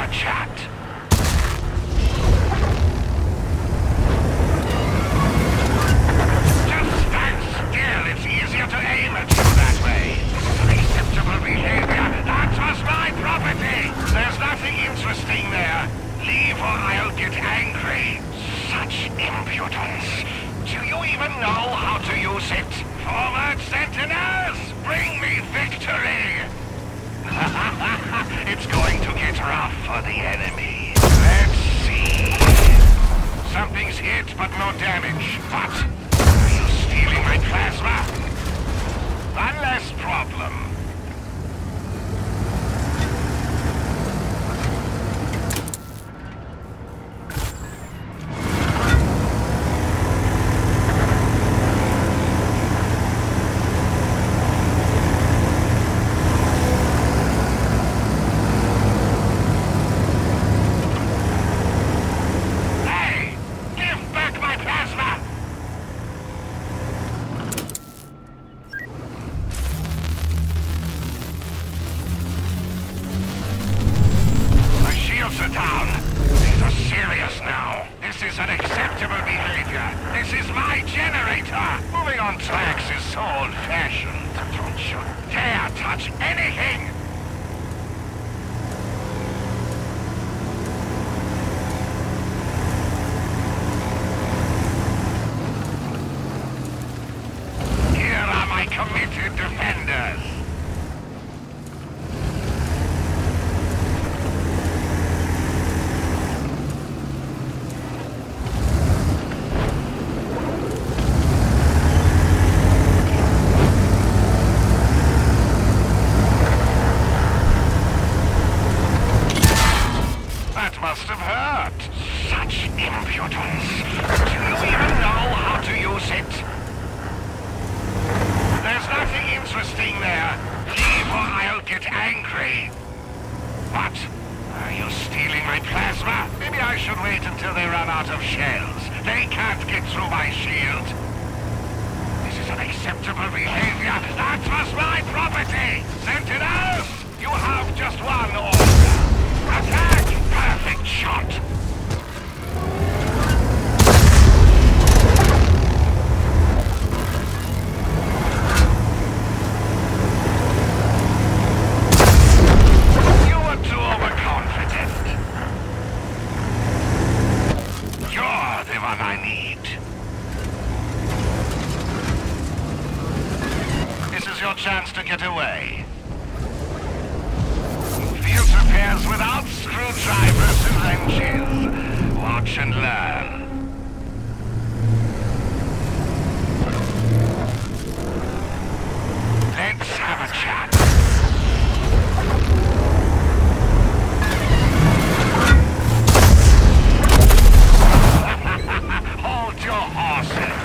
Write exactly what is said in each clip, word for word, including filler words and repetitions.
have a chat. Just stand still. It's easier to aim at you that way. Unacceptable behavior. That was my property. There's nothing interesting there. Leave or I'll get angry. Such impudence. Do you even know how to use it? Forward, Sentinels! Bring me victory! It's going to get rough for the enemy. Let's see. Something's hit, but no damage. What? Are you stealing my plasma? One less problem. Chance to get away. Field repairs without screwdrivers and wrenches. Watch and learn. Let's have a chat. Hold your horses.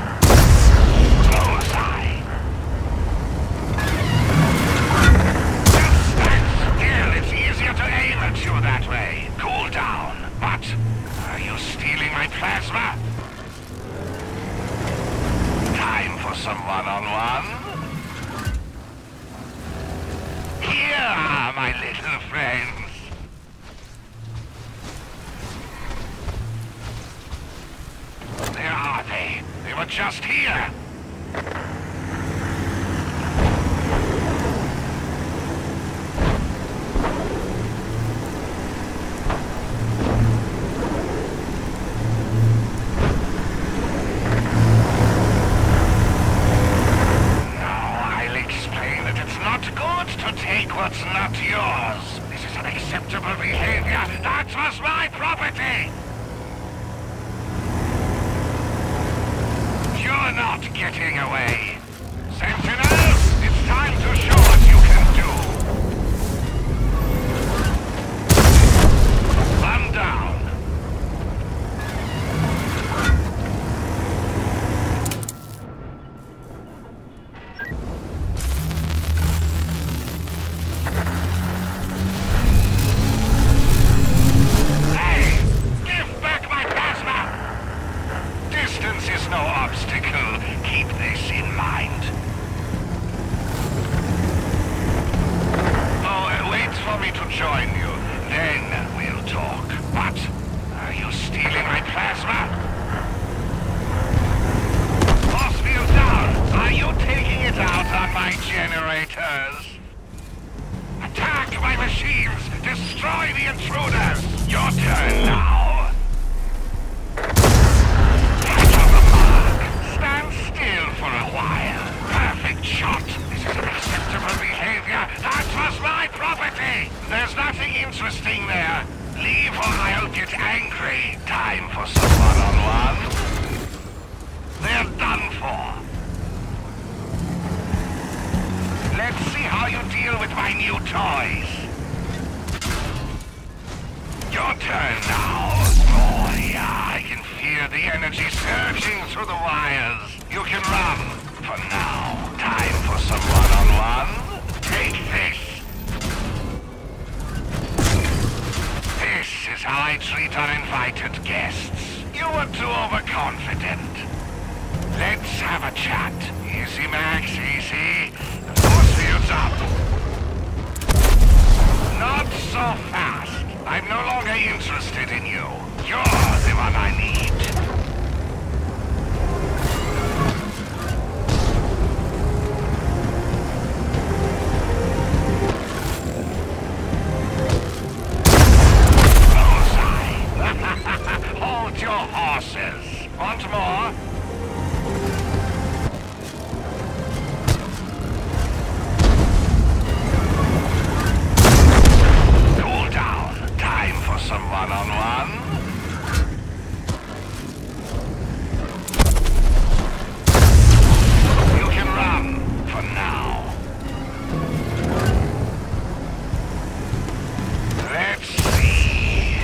That way. Cool down. What? Are you stealing my plasma? Time for some one-on-one? Here are my little friends. Where are they? They were just here. What's not yours? This is unacceptable behavior. That was my property! You're not getting away. Sentinels, it's time to show what you can do. One down. Is no obstacle. Keep this in mind. angry. Time for some one-on-one. They're done for. Let's see how you deal with my new toys. Your turn now. Oh yeah, I can feel the energy surging through the wires. You can run for now. Time for some one-on-one. Take this. This is how I treat uninvited guests. You were too overconfident. Let's have a chat. Easy, Max, easy. Force fields up. Not so fast. I'm no longer interested in you. You're the one I need. Hold your horses. Want more? Cool down. Time for some one-on-one. You can run for now. Let's see.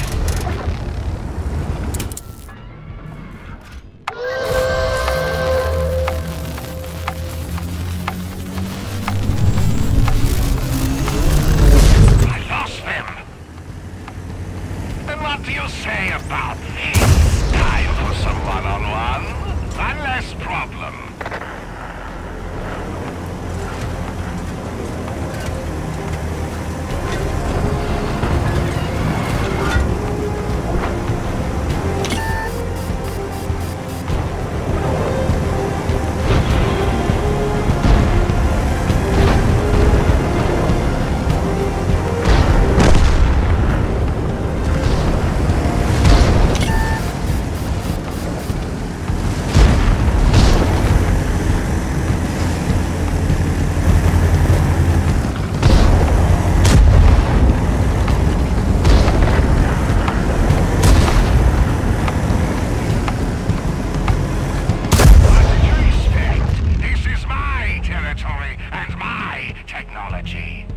What do you say about this? Time for some one-on-one? One less problem. And my technology.